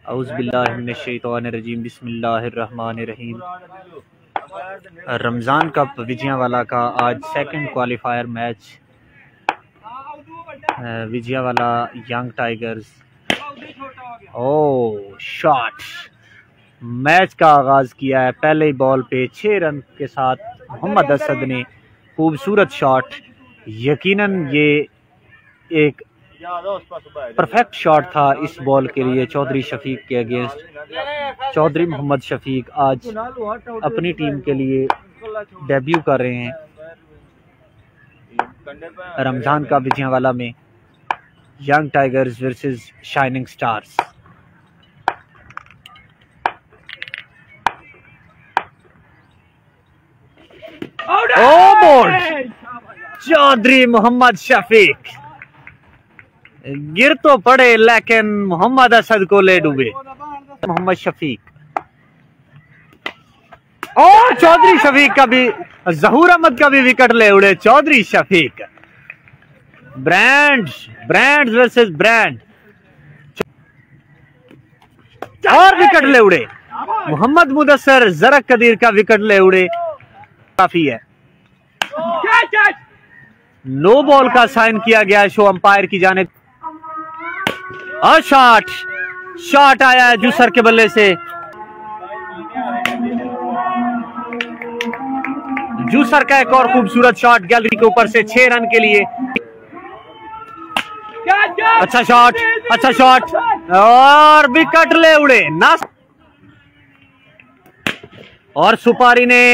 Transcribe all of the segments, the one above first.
औज़ुबिल्लाहिमिनश्शैतानिर्रजीम बिस्मिल्लाहिर्रहमानिर्रहीम। रमज़ान कप विजयवाला का आज second qualifier match, Vijaywala young tigers. ओ शॉट, मैच का आगाज़ किया है पहले ही बॉल पे 6 रन के साथ मोहम्मद असद ने खूबसूरत शॉट। यकीनन ये एक परफेक्ट शॉट था इस बॉल के लिए चौधरी शफीक के अगेंस्ट। चौधरी मोहम्मद शफीक आज अपनी टीम के लिए डेब्यू कर रहे हैं रमजान का विजयवाला में। Young tigers versus shining stars. Overboard Chaudhary Mohammad Shafiq गिर तो पड़े लेकिन मोहम्मद असद को ले डूबे। मोहम्मद शफीक और चौधरी शफीक का भी, जहूर अहमद का भी विकेट ले उड़े। Chaudhary Shafiq, brand versus brand, और विकेट ले उड़े। मोहम्मद मुदस्सर जरक कदीर का विकेट ले उड़े। काफी है, नो बॉल का साइन किया गया शो अंपायर की जानिब। और शॉट आया है जूसर के बल्ले से। जूसर का एक और खूबसूरत शॉट गैलरी के ऊपर से 6 रन के लिए। अच्छा शॉट और विकेट ले उड़े ना। और सुपारी ने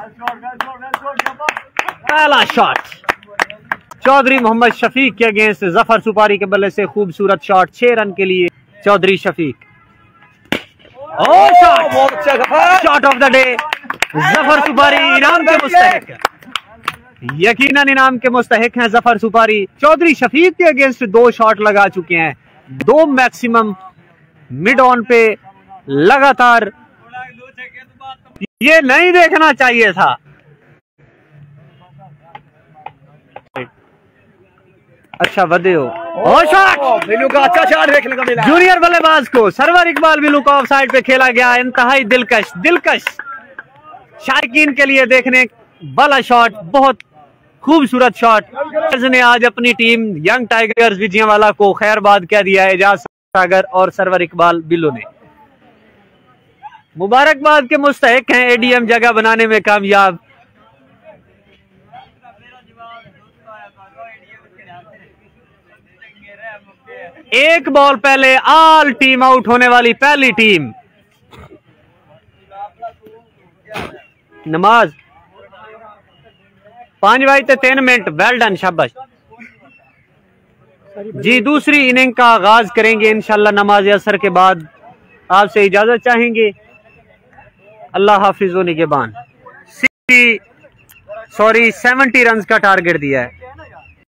पहला शॉट चौधरी मोहम्मद शफीक के अगेंस्ट जफर सुपारी के बल्ले से खूबसूरत शॉट 6 रन के लिए चौधरी शफीक। और shot of the day, Zafar Supari इनाम के मुस्तहिक, यकीनन इनाम के मुस्तहिक हैं जफर सुपारी। चौधरी शफीक के अगेंस्ट 2 शॉट लगा चुके हैं, 2 मैक्सिमम मिड ऑन पे लगातार। ये नहीं देखना चाहिए था। अच्छा वदे हो और शॉट, बिल्लू का अच्छा शॉट देखने को मिला। जूनियर बल्लेबाज को सरवर इकबाल बिल्लू को ऑफ साइड पे खेला गया। इंतहाई दिलकश शायकीन के लिए देखने वाला शॉट, बहुत खूबसूरत शॉट ने आज अपनी टीम यंग टाइगर्स विजयवाला को खैरबाद कह दिया है एजाज सागर और सरवर इकबाल बिल्लू ने। मुबारकबाद के मुस्तहिक हैं, एडीएम जगह बनाने में कामयाब। एक बॉल पहले ऑल टीम आउट होने वाली पहली टीम नमाज 5:03। वेल डन, शाबाश जी। दूसरी इनिंग का आगाज करेंगे इंशाल्लाह नमाज असर के बाद। आपसे इजाजत चाहेंगे। अल्लाह हाफिज व निगहबान। 70 रन का टारगेट दिया है।